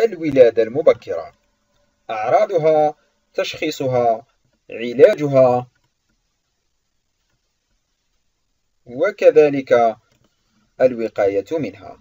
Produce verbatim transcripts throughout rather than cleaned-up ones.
الولادة المبكرة: أعراضها، تشخيصها، علاجها، وكذلك الوقاية منها.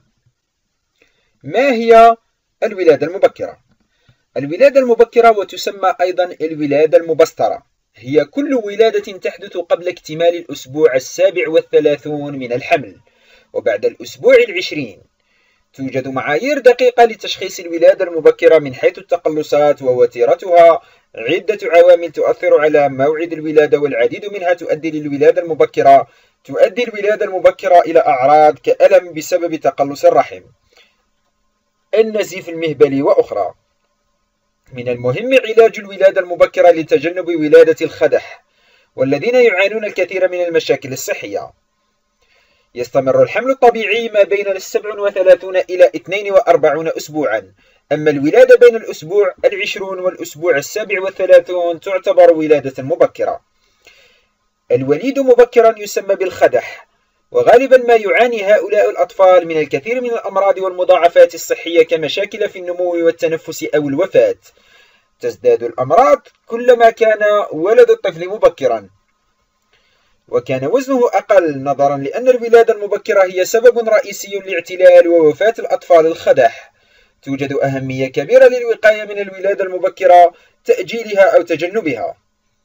ما هي الولادة المبكرة؟ الولادة المبكرة وتسمى أيضا الولادة المبسترة هي كل ولادة تحدث قبل اكتمال الأسبوع السابع والثلاثون من الحمل وبعد الأسبوع العشرين. توجد معايير دقيقة لتشخيص الولادة المبكرة من حيث التقلصات ووتيرتها. عدة عوامل تؤثر على موعد الولادة والعديد منها تؤدي للولادة المبكرة. تؤدي الولادة المبكرة إلى أعراض كألم بسبب تقلص الرحم، النزيف المهبلي وأخرى. من المهم علاج الولادة المبكرة لتجنب ولادة الخدح والذين يعانون الكثير من المشاكل الصحية. يستمر الحمل الطبيعي ما بين السبع وثلاثون إلى اثنين وأربعين أسبوعا، أما الولادة بين الأسبوع العشرون والأسبوع السابع والثلاثون تعتبر ولادة مبكرة. الوليد مبكرا يسمى بالخدح، وغالبا ما يعاني هؤلاء الأطفال من الكثير من الأمراض والمضاعفات الصحية كمشاكل في النمو والتنفس أو الوفاة. تزداد الأمراض كلما كان ولد الطفل مبكرا وكان وزنه أقل، نظرا لأن الولادة المبكرة هي سبب رئيسي لاعتلال ووفاة الأطفال الخدح. توجد أهمية كبيرة للوقاية من الولادة المبكرة، تأجيلها أو تجنبها.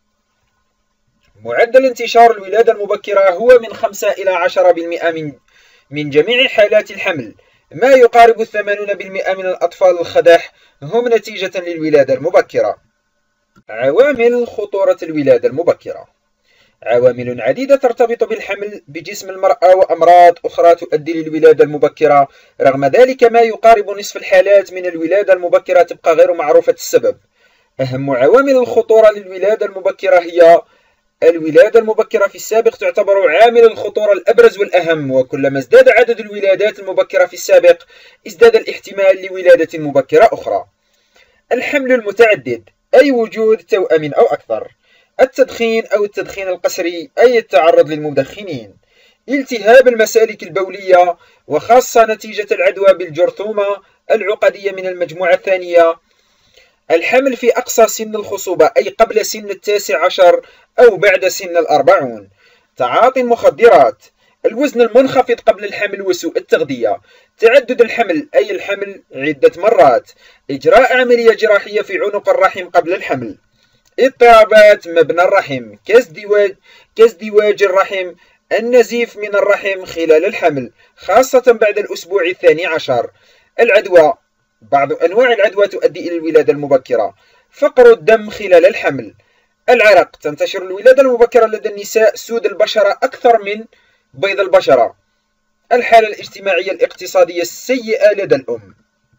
معدل انتشار الولادة المبكرة هو من خمسة إلى عشرة بالمئة من من جميع حالات الحمل، ما يقارب الثمانين بالمئة من الأطفال الخدح هم نتيجة للولادة المبكرة. عوامل خطورة الولادة المبكرة: عوامل عديدة ترتبط بالحمل بجسم المرأة وأمراض أخرى تؤدي للولادة المبكرة. رغم ذلك ما يقارب نصف الحالات من الولادة المبكرة تبقى غير معروفة السبب. أهم عوامل الخطورة للولادة المبكرة هي: الولادة المبكرة في السابق تعتبر عامل الخطورة الأبرز والأهم، وكلما ازداد عدد الولادات المبكرة في السابق ازداد الاحتمال لولادة مبكرة أخرى. الحمل المتعدد، أي وجود توأم أو أكثر. التدخين أو التدخين القسري، أي التعرض للمدخنين. التهاب المسالك البولية وخاصة نتيجة العدوى بالجرثومة العقدية من المجموعة الثانية. الحمل في أقصى سن الخصوبة، أي قبل سن التاسع عشر أو بعد سن الأربعون. تعاطي المخدرات. الوزن المنخفض قبل الحمل وسوء التغذية. تعدد الحمل، أي الحمل عدة مرات. إجراء عملية جراحية في عنق الرحم قبل الحمل. اضطرابات مبنى الرحم كازدواج كازدواج الرحم. النزيف من الرحم خلال الحمل خاصة بعد الأسبوع الثاني عشر. العدوى، بعض أنواع العدوى تؤدي إلى الولادة المبكرة. فقر الدم خلال الحمل. العرق، تنتشر الولادة المبكرة لدى النساء سود البشرة أكثر من بيض البشرة. الحالة الاجتماعية الاقتصادية السيئة لدى الأم.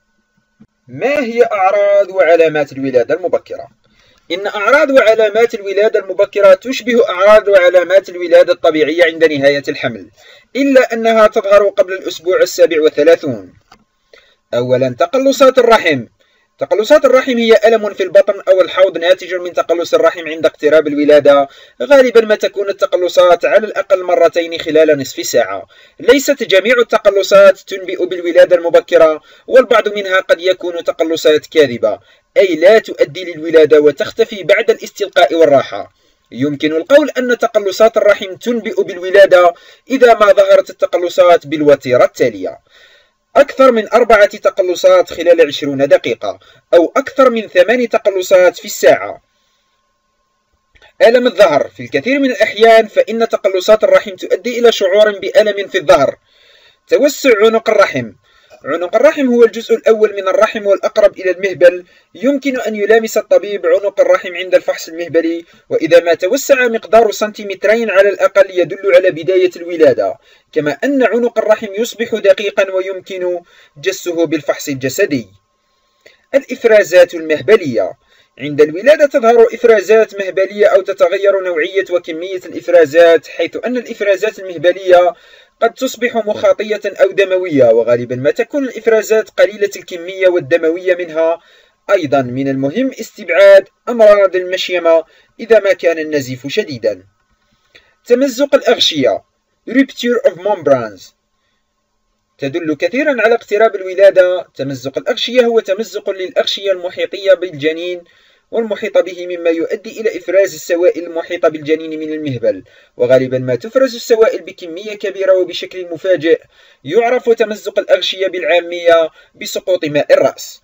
ما هي أعراض وعلامات الولادة المبكرة؟ إن أعراض وعلامات الولادة المبكرة تشبه أعراض وعلامات الولادة الطبيعية عند نهاية الحمل، إلا أنها تظهر قبل الأسبوع السابع والثلاثون. أولا، تقلصات الرحم. تقلصات الرحم هي ألم في البطن أو الحوض ناتج من تقلص الرحم عند اقتراب الولادة. غالبا ما تكون التقلصات على الأقل مرتين خلال نصف ساعة. ليست جميع التقلصات تنبئ بالولادة المبكرة، والبعض منها قد يكون تقلصات كاذبة، أي لا تؤدي للولادة وتختفي بعد الاستلقاء والراحة. يمكن القول أن تقلصات الرحم تنبئ بالولادة إذا ما ظهرت التقلصات بالوتيرة التالية: أكثر من أربعة تقلصات خلال عشرين دقيقة، أو أكثر من ثمان تقلصات في الساعة. ألم الظهر. في الكثير من الأحيان فإن تقلصات الرحم تؤدي إلى شعور بألم في الظهر. توسع عنق الرحم. عنق الرحم هو الجزء الأول من الرحم والأقرب إلى المهبل. يمكن أن يلامس الطبيب عنق الرحم عند الفحص المهبلي، وإذا ما توسع مقدار سنتيمترين على الأقل يدل على بداية الولادة. كما أن عنق الرحم يصبح دقيقا ويمكن جسه بالفحص الجسدي. الإفرازات المهبلية. عند الولادة تظهر إفرازات مهبلية أو تتغير نوعية وكمية الإفرازات، حيث أن الإفرازات المهبلية قد تصبح مخاطية أو دموية، وغالبا ما تكون الإفرازات قليلة الكمية والدموية منها. أيضا من المهم استبعاد أمراض المشيمة إذا ما كان النزيف شديدا. تمزق الأغشية Rupture of membranes. تدل كثيرا على اقتراب الولادة. تمزق الأغشية هو تمزق للأغشية المحيطية بالجنين والمحيطة به، مما يؤدي إلى إفراز السوائل المحيطة بالجنين من المهبل، وغالبا ما تفرز السوائل بكمية كبيرة وبشكل مفاجئ. يعرف تمزق الأغشية بالعامية بسقوط ماء الرأس.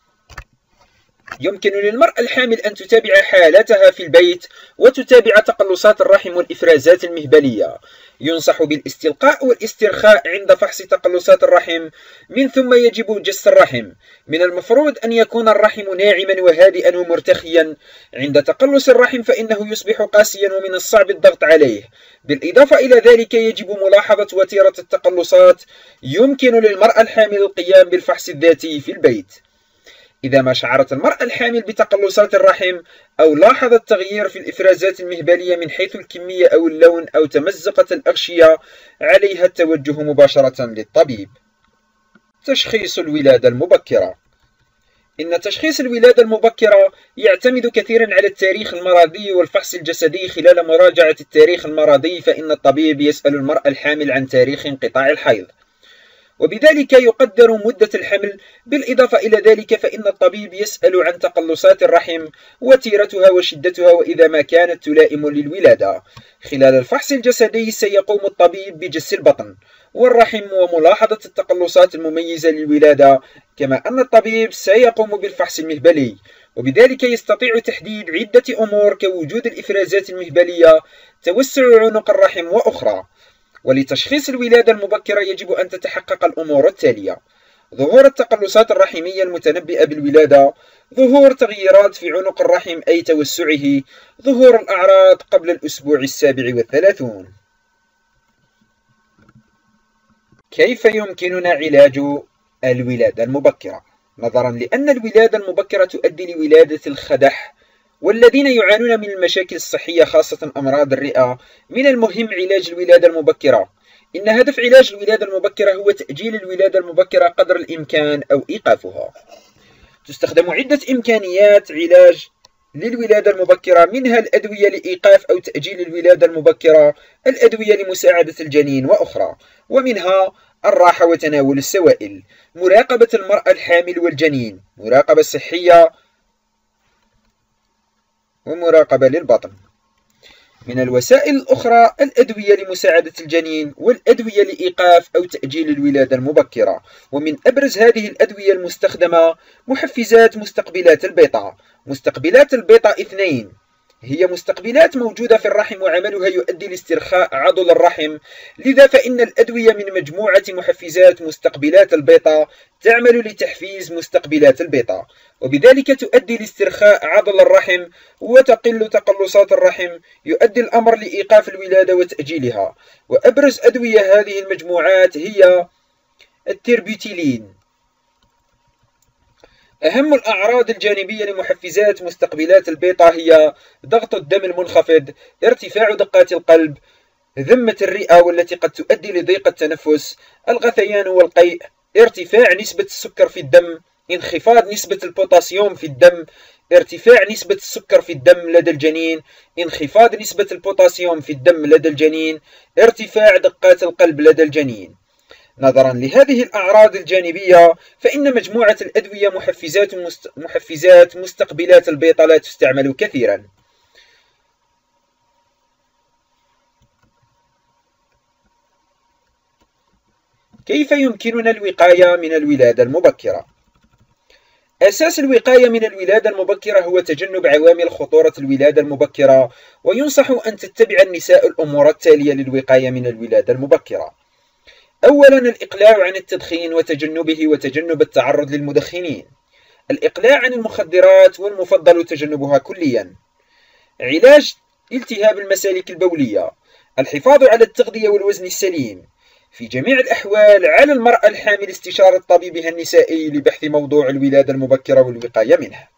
يمكن للمرأة الحامل أن تتابع حالتها في البيت وتتابع تقلصات الرحم والإفرازات المهبلية. ينصح بالاستلقاء والاسترخاء عند فحص تقلصات الرحم، من ثم يجب جس الرحم. من المفروض أن يكون الرحم ناعما وهادئا ومرتخيا. عند تقلص الرحم فإنه يصبح قاسيا ومن الصعب الضغط عليه. بالإضافة إلى ذلك يجب ملاحظة وتيرة التقلصات. يمكن للمرأة الحامل القيام بالفحص الذاتي في البيت. إذا ما شعرت المرأة الحامل بتقلصات الرحم أو لاحظت تغيير في الإفرازات المهبلية من حيث الكمية أو اللون أو تمزقت الأغشية، عليها التوجه مباشرة للطبيب. تشخيص الولادة المبكرة. إن تشخيص الولادة المبكرة يعتمد كثيرا على التاريخ المرضي والفحص الجسدي. خلال مراجعة التاريخ المرضي فإن الطبيب يسأل المرأة الحامل عن تاريخ انقطاع الحيض، وبذلك يقدر مدة الحمل. بالإضافة إلى ذلك فإن الطبيب يسأل عن تقلصات الرحم وتيرتها وشدتها وإذا ما كانت تلائم للولادة. خلال الفحص الجسدي سيقوم الطبيب بجس البطن والرحم وملاحظة التقلصات المميزة للولادة، كما أن الطبيب سيقوم بالفحص المهبلي، وبذلك يستطيع تحديد عدة أمور كوجود الإفرازات المهبلية، توسع عنق الرحم وأخرى. ولتشخيص الولادة المبكرة يجب أن تتحقق الأمور التالية: ظهور التقلصات الرحمية المتنبئة بالولادة، ظهور تغييرات في عنق الرحم أي توسعه، ظهور الأعراض قبل الأسبوع السابع والثلاثون. كيف يمكننا علاج الولادة المبكرة؟ نظرا لأن الولادة المبكرة تؤدي لولادة الخدح والذين يعانون من المشاكل الصحية خاصة أمراض الرئة، من المهم علاج الولادة المبكرة. إن هدف علاج الولادة المبكرة هو تأجيل الولادة المبكرة قدر الإمكان أو إيقافها. تستخدم عدة إمكانيات علاج للولادة المبكرة، منها الأدوية لإيقاف أو تأجيل الولادة المبكرة، الأدوية لمساعدة الجنين وأخرى، ومنها الراحة وتناول السوائل، مراقبة المرأة الحامل والجنين، مراقبة صحية ومراقبة للبطن. من الوسائل الأخرى الأدوية لمساعدة الجنين والأدوية لإيقاف أو تأجيل الولادة المبكرة. ومن أبرز هذه الأدوية المستخدمة محفزات مستقبلات البيضة. مستقبلات البيضة اثنين هي مستقبلات موجودة في الرحم وعملها يؤدي لاسترخاء عضل الرحم، لذا فإن الأدوية من مجموعة محفزات مستقبلات البيضة تعمل لتحفيز مستقبلات البيضة، وبذلك تؤدي لاسترخاء عضل الرحم وتقل تقلصات الرحم، يؤدي الأمر لإيقاف الولادة وتأجيلها. وأبرز أدوية هذه المجموعات هي التربيتيلين. أهم الأعراض الجانبية لمحفزات مستقبلات البيضة هي ضغط الدم المنخفض، ارتفاع دقات القلب، ذمة الرئة والتي قد تؤدي لضيق التنفس، الغثيان والقيء، ارتفاع نسبة السكر في الدم، انخفاض نسبة البوتاسيوم في الدم، ارتفاع نسبة السكر في الدم لدى الجنين، انخفاض نسبة البوتاسيوم في الدم لدى الجنين، ارتفاع دقات القلب لدى الجنين. نظرا لهذه الأعراض الجانبية فإن مجموعة الأدوية محفزات, مست... محفزات مستقبلات البيضة لا تستعمل كثيرا. كيف يمكننا الوقاية من الولادة المبكرة؟ أساس الوقاية من الولادة المبكرة هو تجنب عوامل خطورة الولادة المبكرة، وينصح أن تتبع النساء الأمور التالية للوقاية من الولادة المبكرة. أولا الإقلاع عن التدخين وتجنبه وتجنب التعرض للمدخنين. الإقلاع عن المخدرات والمفضل تجنبها كليا. علاج التهاب المسالك البولية. الحفاظ على التغذية والوزن السليم. في جميع الأحوال على المرأة الحامل استشارة طبيبها النسائي لبحث موضوع الولادة المبكرة والوقاية منها.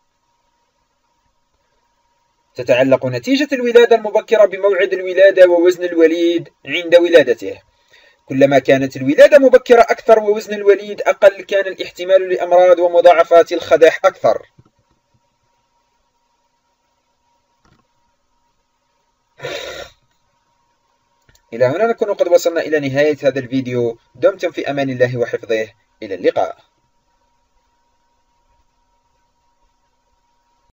تتعلق نتيجة الولادة المبكرة بموعد الولادة ووزن الوليد عند ولادته. كلما كانت الولادة مبكرة أكثر ووزن الوليد أقل، كان الاحتمال لأمراض ومضاعفات الخدح أكثر. إلى هنا نكون قد وصلنا إلى نهاية هذا الفيديو. دمتم في أمان الله وحفظه. إلى اللقاء.